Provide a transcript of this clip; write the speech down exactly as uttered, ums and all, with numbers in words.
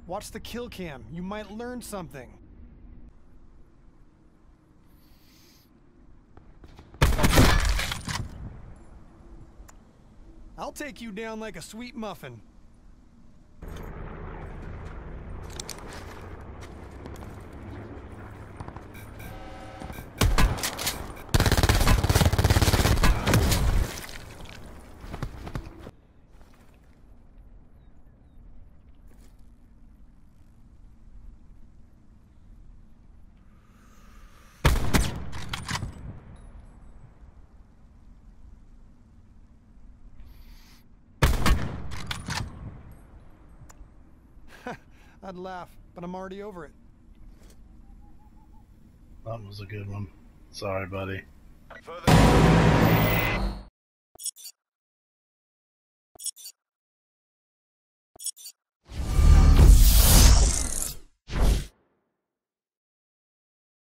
Watch the kill cam. You might learn something. I'll take you down like a sweet muffin. I'd laugh, but I'm already over it. That was a good one. Sorry, buddy. Further.